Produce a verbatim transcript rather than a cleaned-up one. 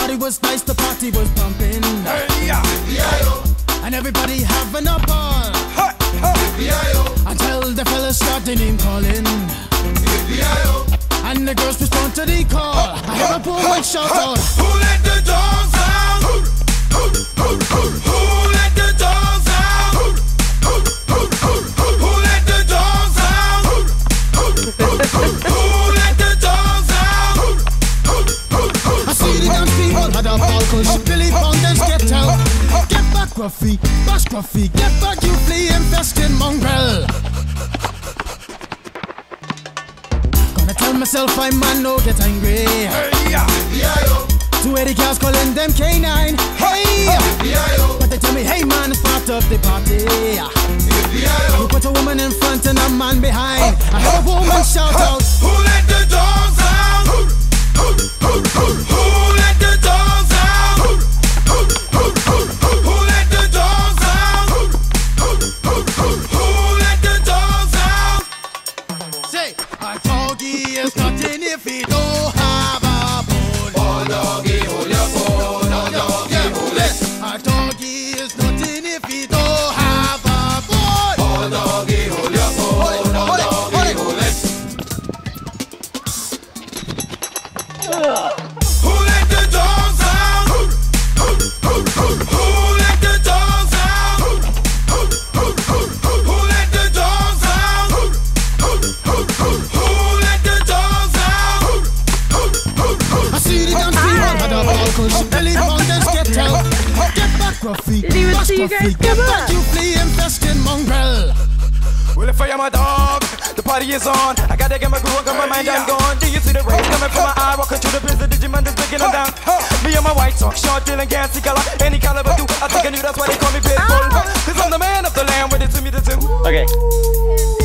party was nice, the party was pumping. Hey, yeah. And everybody having a ball. Ha, ha. Until the fellas start their name calling. And the girls respond to the call. I hear a woman shout out, who let the dogs out? Who let the dogs out? Who let the dogs out? Who let the dogs out? I see the dance people had a ball push. Billy Fountains get out. Get back, Gruffy, bash Gruffy. Get back, you flea infested mongrel. Gonna tell myself I man no get angry. Hey, yeah. Two eighty cars calling them K nine. Hey, but they tell me, hey man, it's part of the party. You put a woman in front and a man behind. I heard a woman shout out, who let the dogs out? Who let the dogs out? Who let the dogs out? Who let the dogs out? say, a doggy is nothing if he don't have a bone. Oh doggy, hold your bone. Oh doggy, hold it. A doggy is nothing if he don't have a bone. Oh doggy, hold your bone. Oh doggy, hold it. Who let the dogs out? Who let the dogs out? Who let the dogs out? Who let the dogs out? I see the dance people had a ball push. Billy Fountains get out. Get back, Gruffy, Didn't even bash see you Gruffy. guys Get come back, up. you flea infested mongrel. Well, if I am a dog, the party is on. I gotta get my groove on, cause my mind I'm gone. Do you see the rays coming from my eye? Walking through the prison, Digimon is breaking them down. Me and my white talk, short, dealing, gassy color. Any caliber do, I think I knew that's why they call me Pitbull. Cause I'm the man of the land, with it to me the two. Okay.